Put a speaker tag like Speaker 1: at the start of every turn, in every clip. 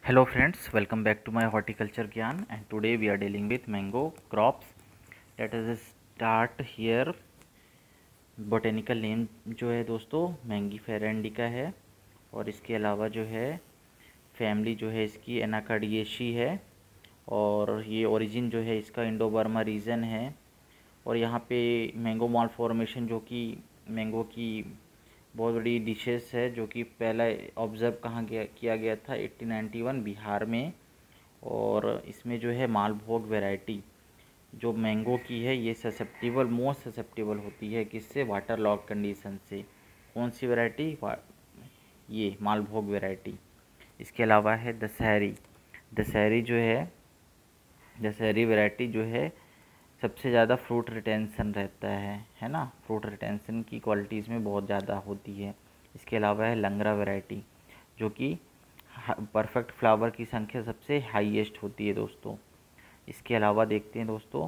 Speaker 1: Hello friends, welcome back to my horticulture Gyan, and today we are dealing with mango crops. Let us start here. Botanical name जो है दोस्तों Mangifera indica है, और इसके अलावा जो है फैमिली जो है इसकी एनाकार्डियेशी है, और ये ओरिजिन जो है इसका इंडो बर्मा रीजन है। और यहाँ पे मैंगो मॉल फॉर्मेशन जो कि मैंगो की बहुत बड़ी डिशेस है, जो कि पहला ऑब्ज़र्व कहाँ किया गया था 1891 बिहार में। और इसमें जो है मालभोग वैरायटी जो मैंगो की है ये मोस्ट ससेप्टिबल होती है किससे, वाटर लॉग कंडीशन से। कौन सी वैरायटी, ये मालभोग वैरायटी। इसके अलावा है दशहरी। दशहरी जो दशहरी वैरायटी जो है सबसे ज़्यादा फ्रूट रिटेंशन रहता है ना, फ्रूट रिटेंशन की क्वालिटीज़ में बहुत ज़्यादा होती है। इसके अलावा है लंगरा वैरायटी जो कि परफेक्ट फ्लावर की संख्या सबसे हाईएस्ट होती है दोस्तों। इसके अलावा देखते हैं दोस्तों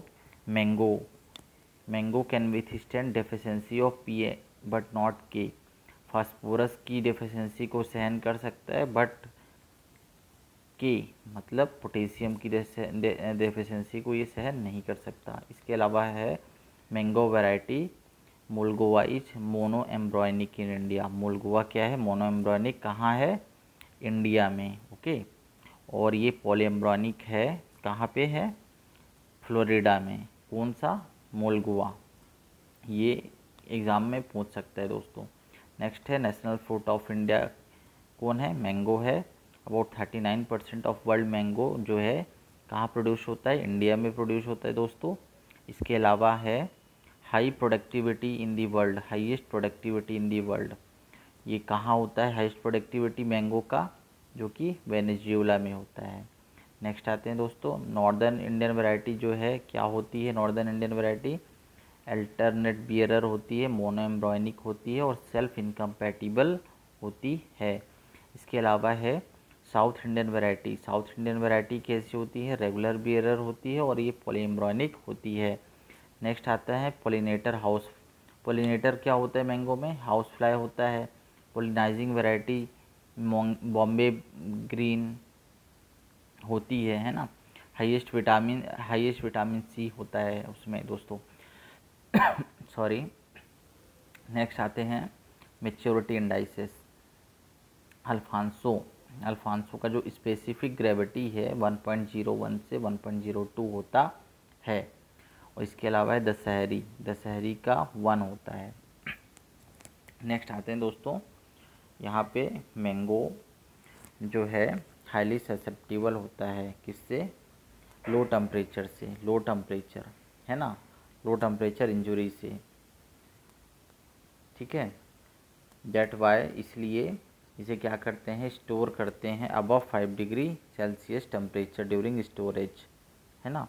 Speaker 1: mango can withstand deficiency of P A but not K. Phosphorus की डेफिशिएंसी को सहन कर सकता है, बट के मतलब पोटेशियम की डेफिशिएंसी को ये सहन नहीं कर सकता। इसके अलावा है mango variety Mulgoa is mono embryonic in India. Mulgoa क्या है, मोनो एम्ब्रॉयनिक कहाँ है, इंडिया में, ओके। और ये पॉलीएम्ब्रॉयनिक है, कहाँ पे है, फ्लोरिडा में। कौन सा, मुलगोवा। ये एग्ज़ाम में पूछ सकता है दोस्तों। नेक्स्ट है नेशनल फ्रूट ऑफ इंडिया, कौन है, मैंगो है। अबाउट 39% ऑफ वर्ल्ड मैंगो जो है कहाँ प्रोड्यूस होता है, इंडिया में प्रोड्यूस होता है दोस्तों। इसके अलावा है high productivity in the world, highest productivity in the world, ये कहाँ होता है हाईएस्ट प्रोडक्टिविटी मैंगो का, जो कि वेनेजुएला में होता है। नेक्स्ट आते हैं दोस्तों नॉर्दर्न इंडियन वैरायटी जो है क्या होती है, northern Indian variety alternate bearer होती है, मोनो एम्ब्रॉयनिक होती है और सेल्फ इनकम्पैटिबल होती है। इसके अलावा है south Indian variety. South Indian variety कैसी होती है, रेगुलर बियरर होती है और ये पॉलीएम्ब्रॉयनिक होती है। नेक्स्ट आता है पोलिनेटर हाउस। पोलिनेटर क्या होता है मैंगो में, हाउस फ्लाई होता है। पोलिनाइजिंग वैरायटी बॉम्बे ग्रीन होती है ना। हाईएस्ट विटामिन सी होता है उसमें दोस्तों। सॉरी। नेक्स्ट आते हैं मेच्योरिटी इंडाइसेस। अल्फांसो का जो स्पेसिफिक ग्रेविटी है 1.01 से 1.02 होता है। और इसके अलावा है दशहरी का 1 होता है। नेक्स्ट आते हैं दोस्तों, यहाँ पे मैंगो जो है हाईली ससेप्टिबल होता है किससे, लो टेम्परेचर से, लो टेम्परेचर है ना, लो टेम्परेचर इंजुरी से, ठीक है। दैट वाई इसलिए इसे क्या करते हैं, स्टोर करते हैं above 5 degree Celsius temperature during storage, है ना।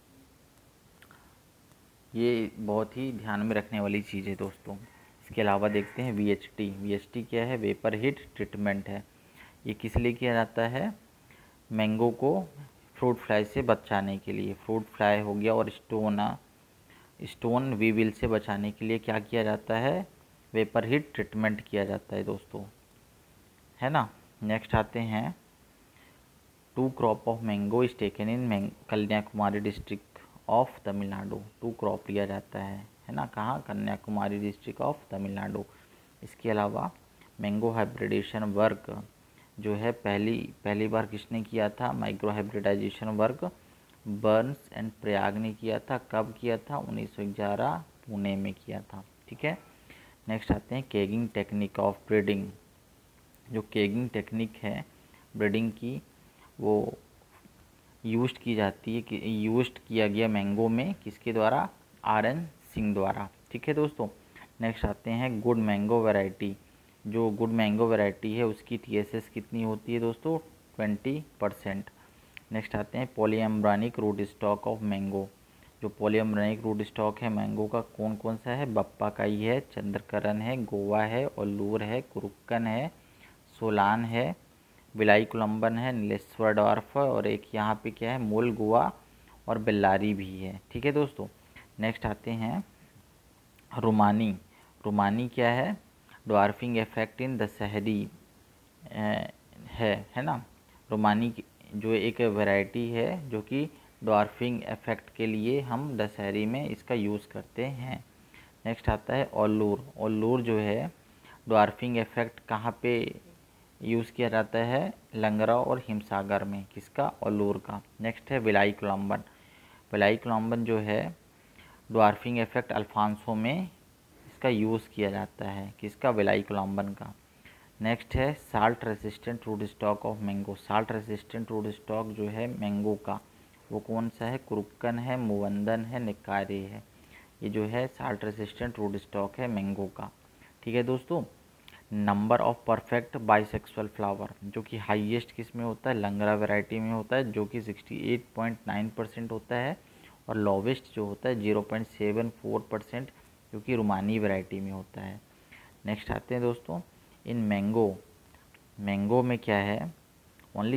Speaker 1: ये बहुत ही ध्यान में रखने वाली चीज़ है दोस्तों। इसके अलावा देखते हैं वीएचटी क्या है, वेपर हीट ट्रीटमेंट है। ये किस लिए किया जाता है, मैंगो को फ्रूट फ्लाई से बचाने के लिए। फ्रूट फ्लाई हो गया और स्टोन वीविल से बचाने के लिए क्या किया जाता है, वेपर हीट ट्रीटमेंट किया जाता है दोस्तों, है ना। नेक्स्ट आते हैं 2 crop of mango is taken in Kanyakumari district of Tamil Nadu. 2 crop लिया जाता है ना, कहाँ, कन्याकुमारी डिस्ट्रिक्ट ऑफ तमिलनाडु। इसके अलावा मैंगो हाइब्रिडेशन वर्क जो है पहली बार किसने किया था, micro hybridization work Burns and Prayag ने किया था। कब किया था, 1911 पुणे में किया था, ठीक है। नेक्स्ट आते हैं केगिंग टेक्निक ऑफ ब्रीडिंग। जो केगिंग टेक्निक है ब्रीडिंग की, वो यूज्ड की जाती है कि यूज्ड किया गया मैंगो में किसके द्वारा, RN सिंह द्वारा, ठीक है दोस्तों। नेक्स्ट आते हैं गुड मैंगो वैरायटी। जो गुड मैंगो वैरायटी है उसकी TSS कितनी होती है दोस्तों, 20%। नेक्स्ट आते हैं polyembryonic root stock of mango. जो पॉलीएम्ब्रॉयनिक रूट स्टॉक है मैंगो का कौन कौन सा है, बप्पाकाई है, चंद्रकरण है, गोवा है, ओल्लूर है, कुरुक्कन है, सोलान है, बिलाई कोलम्बन है, नीलेश्वर डॉर्फ है, और एक यहाँ पे क्या है, मूल गोवा और बेल्लारी भी है, ठीक है दोस्तों। नेक्स्ट आते हैं रुमानी क्या है, ड्वार्फिंग इफेक्ट इन दशहरी है ना। जो एक वैरायटी है जो कि ड्वार्फिंग इफेक्ट के लिए हम दशहरी में इसका यूज़ करते हैं। नेक्स्ट आता है ओल्लूर। ओल्लूर जो है ड्वार्फिंग इफेक्ट कहाँ पे यूज़ किया जाता है? लंगरा और हिमसागर में। किसका? ओल्लूर का। नेक्स्ट है विलाई कोलम्बन। विलाई कोलम्बन जो है ड्वार्फिंग इफेक्ट अल्फांसो में इसका यूज़ किया जाता है। किसका? विलाई कोलम्बन का। नेक्स्ट है salt resistant root stock of mango. Salt resistant root stock जो है मैंगो का वो कौन सा है? क्रुक्कन है, मुवंदन है, निकारे है। ये जो है साल्ट रेसिस्टेंट रूट स्टॉक है मैंगो का। ठीक है दोस्तों। Number of perfect bisexual flower जो कि हाईएस्ट किस में होता है? लंगरा वैरायटी में होता है जो कि 68.9% होता है, और लोवेस्ट जो होता है 0.74% जो कि रुमानी वैरायटी में होता है। नेक्स्ट आते हैं दोस्तों इन मैंगो में क्या है? ओनली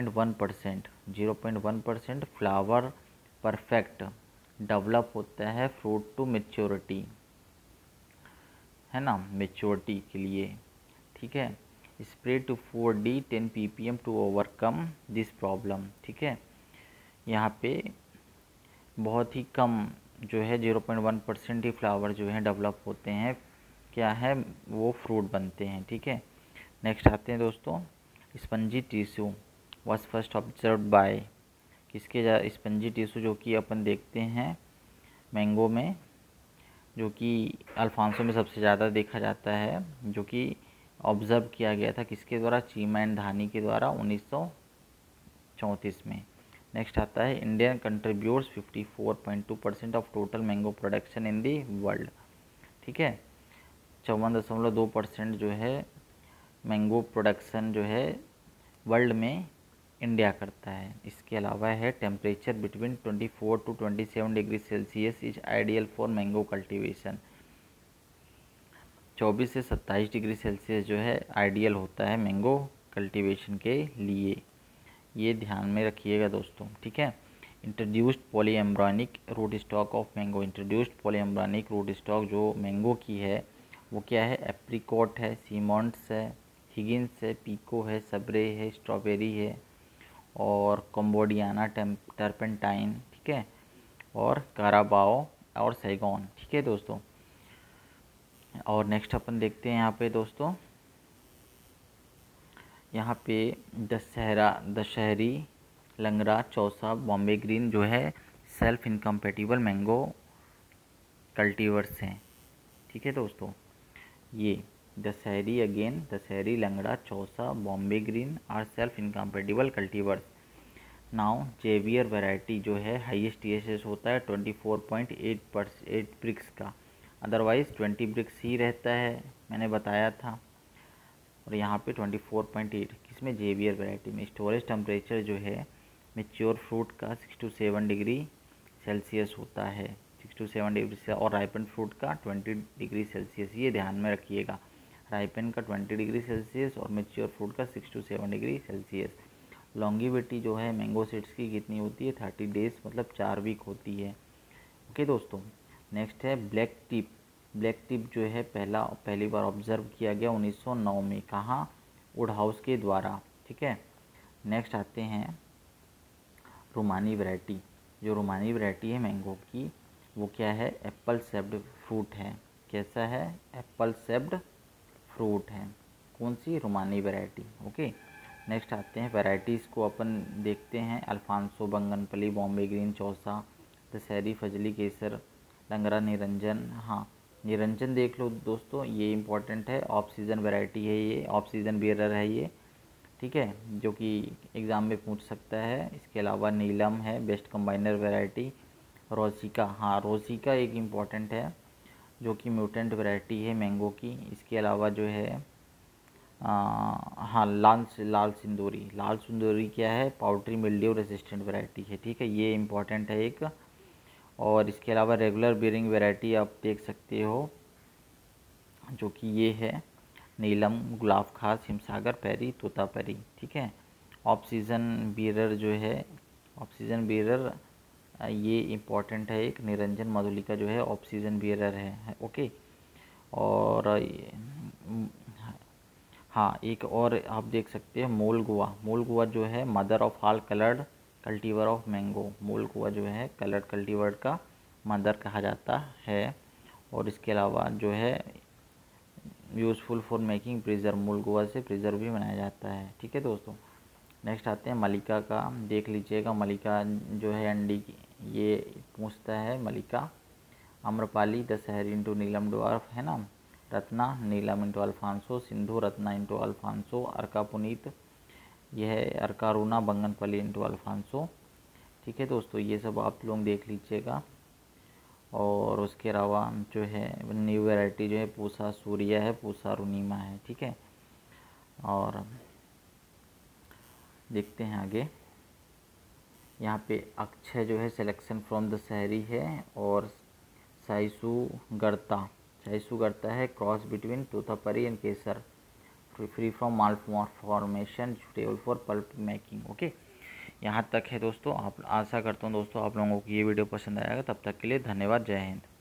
Speaker 1: 0.1% फ्लावर परफेक्ट डेवलप होता है फ्रूट टू मेच्योरिटी, है ना, मेच्योरिटी के लिए। ठीक है। Spray two 4D 10 ppm to overcome this problem. ठीक है। यहाँ पे बहुत ही कम जो है 0.1% ही फ्लावर जो है डेवलप होते हैं, क्या है वो फ्रूट बनते हैं। ठीक है। नेक्स्ट आते हैं दोस्तों spongy tissue was first observe by. किसके? स्पंजी टिश्यू जो कि अपन देखते हैं मैंगो में, जो कि अल्फांसो में सबसे ज़्यादा देखा जाता है, जो कि ऑब्ज़र्व किया गया था किसके द्वारा? चीमा एंड धानी के द्वारा 1934 में। नेक्स्ट आता है Indian contributes 54.2% of total mango production in the world. ठीक है। 54.2% जो है मैंगो प्रोडक्शन जो है वर्ल्ड में इंडिया करता है। इसके अलावा है temperature between 24 to 27 degree Celsius is ideal for mango cultivation. 24 से 27 डिग्री सेल्सियस जो है आइडियल होता है मैंगो कल्टीवेशन के लिए। ये ध्यान में रखिएगा दोस्तों। ठीक है। Introduced polyembryonic root stock of mango. Introduced polyembryonic root stock जो मैंगो की है वो क्या है? एप्रिकॉट है, सीमॉन्ट्स है, हिगिन्स है, पीको है, सबरे है, स्ट्रॉबेरी है, और कम्बोडियाना टर्पेंटाइन। ठीक है। और काराबाओ और सैगॉन। ठीक है दोस्तों। और नेक्स्ट अपन देखते हैं यहाँ पे दोस्तों, यहाँ पे दशहरी, लंगरा, चौसा, बॉम्बे ग्रीन जो है सेल्फ इनकम्पेटिबल मैंगो कल्टीवर्स हैं। ठीक है दोस्तों। ये Dashehari, Langra, Chausa, Bombay green are self incompatible cultivars. Now Xavier variety जो है हाईएस्ट TSS होता है 24.8 ब्रिक्स का, अदरवाइज़ 20 ब्रिक्स ही रहता है, मैंने बताया था। और यहाँ पे 24.8 किसमें? जेवियर वैरायटी में। स्टोरेज टेम्परेचर जो है मेच्योर फ्रूट का 6 to 7 डिग्री सेल्सियस होता है, 6 to 7 डिग्री से, और राइपन फ्रूट का 20 डिग्री सेल्सियस। ये ध्यान में रखिएगा, राइपन का 20 डिग्री सेल्सियस और मेच्योर फ्रूट का 6 to 7 डिग्री सेल्सियस। लॉन्गिविटी जो है मैंगो सीड्स की कितनी होती है? 30 डेज, मतलब 4 वीक होती है। ओके दोस्तों। नेक्स्ट है ब्लैक टिप। ब्लैक टिप जो है पहली बार ऑब्जर्व किया गया 1909 में। कहाँ? वुडहाउस के द्वारा। ठीक है। नेक्स्ट आते हैं रुमानी वैरायटी। जो रुमानी वैरायटी है मैंगो की वो क्या है? एप्पल शेप्ड फ्रूट है। कैसा है? एप्पल शेप्ड फ्रूट है। कौन सी? रुमानी वैरायटी। ओके। नेक्स्ट आते हैं वैरायटीज़ को अपन देखते हैं। Alphonso, Banganapalli, Bombay green, Chausa, Dashehari, Fazli, Kesar, Langra, Niranjan. हाँ, निरंजन देख लो दोस्तों, ये इंपॉर्टेंट है, ऑफ सीज़न वैरायटी है, ये ऑफ सीज़न बियरर है ये। ठीक है, जो कि एग्ज़ाम में पूछ सकता है। इसके अलावा नीलम है, बेस्ट कंबाइनर वैरायटी। रोसिका, हाँ रोसिका एक इम्पॉर्टेंट है जो कि म्यूटेंट वैरायटी है मैंगो की। इसके अलावा जो है हाँ लाल सिंदूरी क्या है? पाउडरी मिल्ड्यू रेसिस्टेंट वैरायटी है। ठीक है, ये इम्पॉर्टेंट है एक। और इसके अलावा रेगुलर बियरिंग वैरायटी आप देख सकते हो जो कि ये है नीलम, गुलाब खास, हिमसागर, पैरी, तोतापरी। ठीक है। ऑफ सीज़न बियरर जो है, ऑफ सीज़न बियरर ये इम्पॉर्टेंट है एक। निरंजन मधुलिका जो है ऑफ सीज़न बियरर है। ओके। और हाँ, एक और आप देख सकते हैं मोलगुआ। मोलगुआ जो है mother of all coloured cultivar of mango. Mulgoa जो है कलर्ड कल्टीवर का मदर कहा जाता है। और इसके अलावा जो है useful for making preserve, Mulgoa से प्रिजर्व भी बनाया जाता है। ठीक है दोस्तों, नेक्स्ट आते हैं मलिका का। देख लीजिएगा मलिका जो है अंडी की ये पूछता है। मलिका आम्रपाली दशहरी इंटू नीलम डवार्फ है ना, Ratna Neelam into Alphonso, Sindhu Ratna into Alphonso, Arka Puneet यह है अर्कारूना बंगनपली इंटू अल्फांसो। ठीक है दोस्तों, ये सब आप लोग देख लीजिएगा। और उसके अलावा जो है न्यू वैरायटी जो है पूसा सूर्या है, पूसा रुनीमा है। ठीक है, और देखते हैं आगे। यहाँ पे अक्षय जो है सिलेक्शन फ्रॉम द शहरी है, और साइसुगर्ता है cross between Totapari and Kesar, free from malformation, suitable for pulp making. Okay, यहाँ तक है दोस्तों। आप आशा करता हूँ दोस्तों आप लोगों को ये वीडियो पसंद आएगा। तब तक के लिए धन्यवाद, जय हिंद।